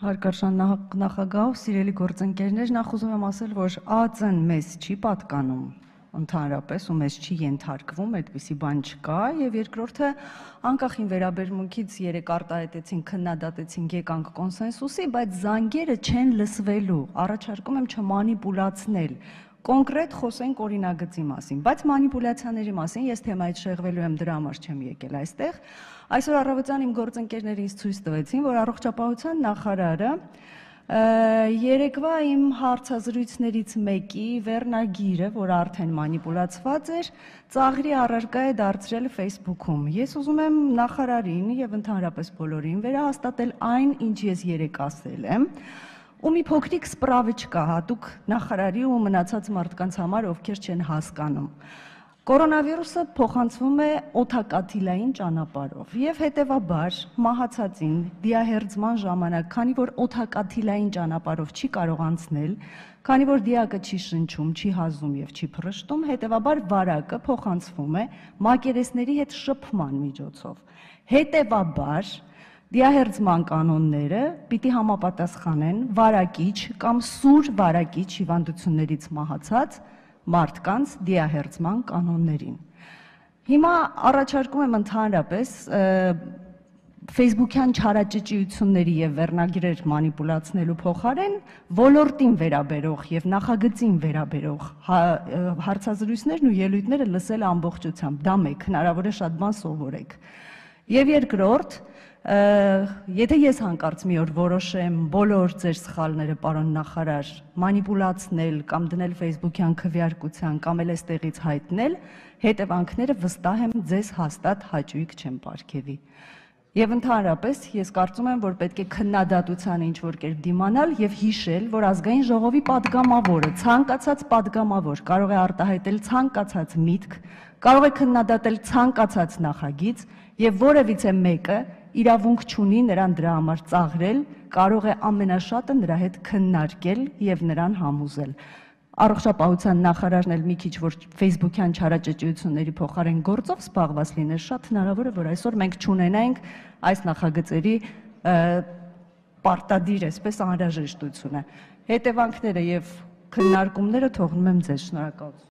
Հարգարժան նախագահ, սիրելի գործընկերներ, նախ ուզում եմ ասել, որ ԱԾ-ն մեզ չի պատկանում ընդհանրապես ու մեզ չի ենթարկվում, այդպիսի բան չկա, եւ երկրորդը անկախ ին վերաբերմունքից երեք արտահայտեցինք, քննադատեցինք, եկանք կոնսենսուսի, բայց զանգերը չեն լսվելու, առաջարկում եմ չմանիպուլացնել, կոնկրետ խոսենք օրինագծի մասին, բայց մանիպուլյացիաների մասին ես թեմայից շեղվելու եմ, դրա համար չեմ եկել այստեղ։ Այսօր առավոտյան իմ գործընկերները ինձ ցույց տվեցին, որ առողջապահության նախարարը երեկվա իմ հարցազրույցներից մեկի վերնագիրը, որ արդեն մանիպուլացված էր, ծաղրի առարկա է դարձրել Facebook-ում։ Ես ուզում եմ նախարարին եւ ընդհանրապես բոլորին վերահաստատել այն, ինչ ես երեք ասել եմ, ու մի փոքրիկ սպրավիչկա հատուկ նախարարի ու մնացած մարդկանց համար, ովքեր չեն հասկանում։ Կորոնավիրուսը փոխանցվում է օդակաթիլային ճանապարհով եւ հետեւաբար մահացածին դիահերձման ժամանակ, քանի որ օդակաթիլային ճանապարհով չի կարող անցնել, քանի որ դիակը չի շնչում, չի հազում եւ չի փռշտում, հետեւաբար վարակը փոխանցվում է մակերեսների հետ շփման միջոցով։ Հետեւաբար դիահերձման կանոնները պիտի համապատասխանեն վարակիչ կամ սուր վարակիչ հիվանդություններից մահացած մարդկանց դիահերձման կանոններին։ Հիմա առաջարկում եմ ընդհանրապես Facebook-յան չարաճճիությունների եւ վերնագրեր մանիպուլացնելու փոխարեն ոլորտին վերաբերող եւ նախագծին վերաբերող հարցազրույցներն ու ելույթները լսել ամբողջությամբ։ Դա մեկ, հնարավոր է շատ բան սովորեք։ Եվ երկրորդ, եթե ես հանկարծ մի օր որոշեմ բոլոր ձեր սխալները, պարոն նախարար, մանիպուլացնել կամ դնել Facebook-յան քվեարկության կամ էլ էստեղից հայտնել, հետևանքները վստահ եմ ձեզ հաստատ հաճույք չեն պարգևի։ Եվ ընդհանրապես ես կարծում եմ, որ պետք է քննադատությանը ինչ-որ կերպ դիմանալ եւ հիշել, որ ազգային ժողովի падգամավորը, ցանկացած падգամավոր կարող է արտահայտել ցանկացած միտք, կարող է քննադատել ցանկացած նախագիծ եւ որևիցե մեկը իրավունք չունի նրան դրա համար ծաղրել, կարող է ամենաշատը նրա հետ քննարկել եւ նրան համոզել։ Առողջապահության նախարարն էլ մի քիչ որ Facebook-յան չարաճճիությունների փոխարեն գործով զբաղված լիներ, շատ հնարավոր է որ այսօր մենք չունենայինք այս նախագծերի պարտադիր այսպես անհրաժեշտությունը։ Հետևանքները եւ քննարկումները թողնում եմ ձեզ։ Շնորհակալություն։